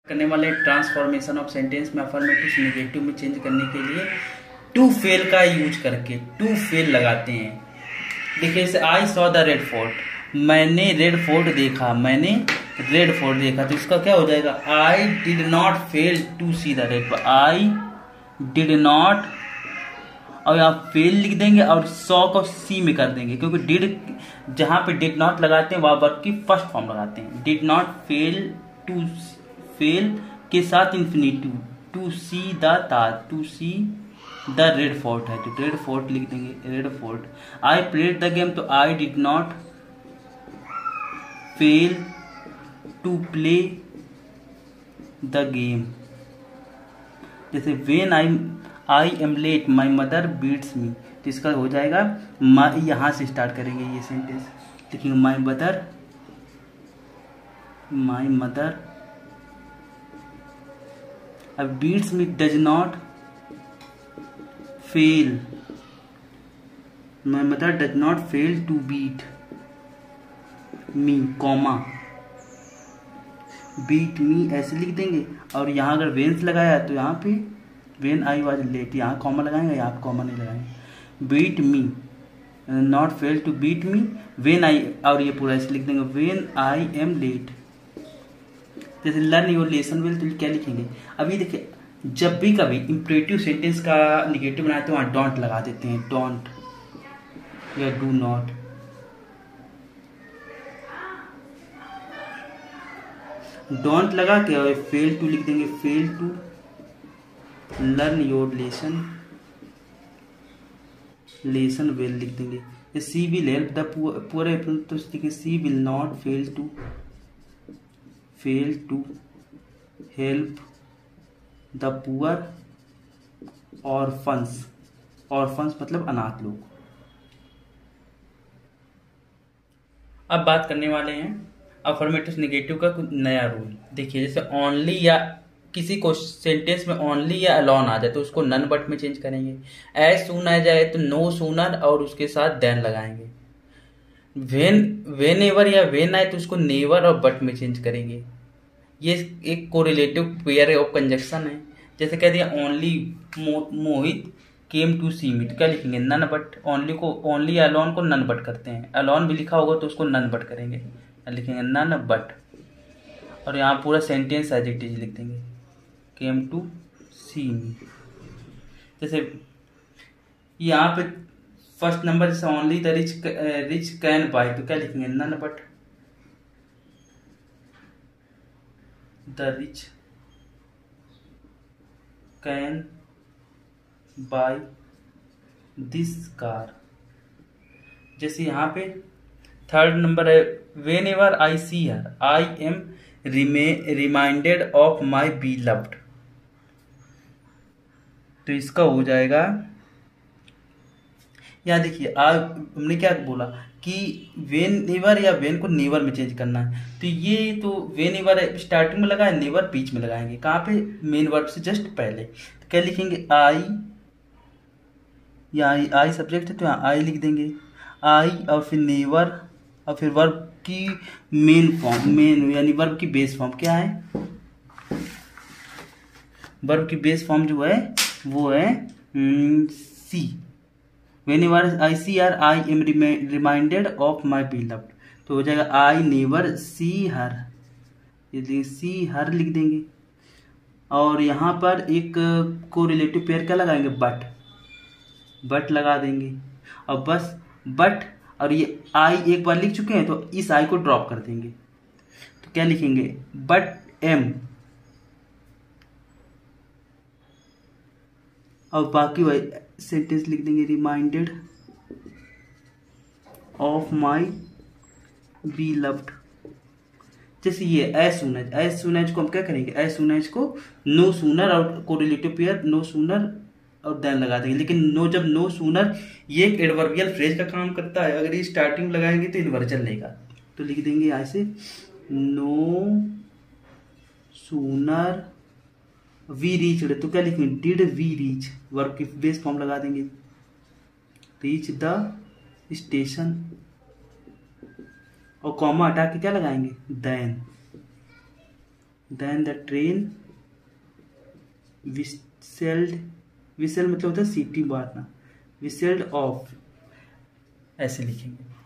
करने वाले transformation of sentence में अफर्मेटिव नेगेटिव में चेंज करने के लिए टू फेल का यूज करके टू फेल लगाते हैं। देखिए जैसे I saw the Red Fort, मैंने रेड फोर्ट देखा, मैंने रेड फोर्ट देखा, तो इसका क्या हो जाएगा, I did not fail to see the Red, I did not, और आप फेल लिख देंगे और सॉ को सी में कर देंगे, क्योंकि डिड जहां पे डिड नॉट लगाते हैं वहां वर्ब की फर्स्ट फॉर्म लगाते हैं। Did not fail, to fail के साथ infinitive, to see to see the Red Fort है तो रेड फोर्ट लिख देंगे, Red Fort. I played the game, तो I did not fail to play the game. जैसे when I am late my mother beats me, तो इसका हो जाएगा यहां से स्टार्ट करेंगे ये सेंटेंस, लिखेंगे माई मदर अब beats me does not fail, my mother does not fail to beat me, comma beat me ऐसे लिख देंगे। और यहाँ अगर वेन्स लगाया तो यहाँ पे वेन आई वाज लेट, यहाँ कॉमा लगाएंगे, यहाँ पे कॉमा नहीं लगाएंगे। Beat me not fail to beat me when I, और ये पूरा ऐसे लिख देंगे वेन आई एम लेट। जैसे लर्न योर लेसन वेल, तो क्या लिखेंगे, अभी देखिए जब भी कभी इंपरेटिव सेंटेंस का निगेटिव बनाए तो वहां डोंट लगा देते हैं, डोंट या डू नॉट। डोंट लगा के और फेल टू लिख देंगे, fail to learn your lesson well लिख देंगे। She will help the poor, तो देखिए she will not fail to help the poor orphans, orphans मतलब अनाथ लोग। अब बात करने वाले हैं अफर्मेटिव नेगेटिव का कुछ नया रूल। देखिए जैसे ओनली या किसी को सेंटेंस में ओनली या अलोन आ जाए तो उसको नन बट में चेंज करेंगे। एज सून आ जाए तो नो सूनर और उसके साथ देन लगाएंगे। वेन एवर या वेन आए तो उसको नेवर और बट में चेंज करेंगे। ये एक कोरिलेटिव पेयर ऑफ कंजक्शन है। जैसे कह दिया ओनली मोहित केम टू सी मी, तो क्या लिखेंगे नन बट। ओनली को ओनली अलोन को नन बट करते हैं, अलोन भी लिखा होगा तो उसको नन बट करेंगे, लिखेंगे नन बट। और यहाँ पूरा सेंटेंस एज इट इज लिख देंगे, केम टू सी मी। जैसे यहाँ पे फर्स्ट नंबर जैसे only the rich can buy, तो क्या लिखेंगे none but the rich can buy this car. जैसे यहाँ पे थर्ड नंबर है whenever I see her I am reminded of my beloved, तो इसका हो जाएगा, यहाँ देखिए हमने क्या बोला कि वेन एवर या वेन को नेवर में चेंज करना है, तो ये तो वेन एवर स्टार्टिंग में लगाए, नेवर बीच में लगाएंगे, कहाँ पे मेन वर्ब से जस्ट पहले। तो क्या लिखेंगे आई, या आई सब्जेक्ट है तो यहाँ आई लिख देंगे, आई और फिर नेवर और फिर वर्ब की मेन फॉर्म, मेन यानी वर्ब की बेस फॉर्म क्या है, वर्ब की बेस फॉर्म जो है वो है see. Whenever I see her I am reminded of my beloved, तो हो जाएगा आई नेवर सी हर, ये सी हर लिख देंगे। और यहाँ पर एक कोरिलेटिव पेयर क्या लगाएंगे, बट लगा देंगे। और बस बट और ये आई एक बार लिख चुके हैं तो इस आई को ड्रॉप कर देंगे, तो क्या लिखेंगे बट एम, और बाकी वही सेंटेंस लिख देंगे reminded of my beloved. जैसे ये एज सुन एज को हम क्या करेंगे, एज सुन एज को नो सूनर और कोरिलेटिव पेयर नो सूनर और देन लगा देंगे। लेकिन जब नो सूनर ये एक एडवर्बियल फ्रेज का काम करता है, अगर ये स्टार्टिंग लगाएंगे तो इन्वर्जन लेगा, तो लिख देंगे ऐसे नो सूनर वी रीच्ड, तो क्या लिखेंगे डिड वी रीच, वर्ब की बेस फॉर्म लगा देंगे, रीच द स्टेशन, और कॉमा हटा के क्या लगाएंगे than, than the train whistled, whistle मतलब होता है सीटी मारना, विसेल्ड ऑफ, ऐसे लिखेंगे।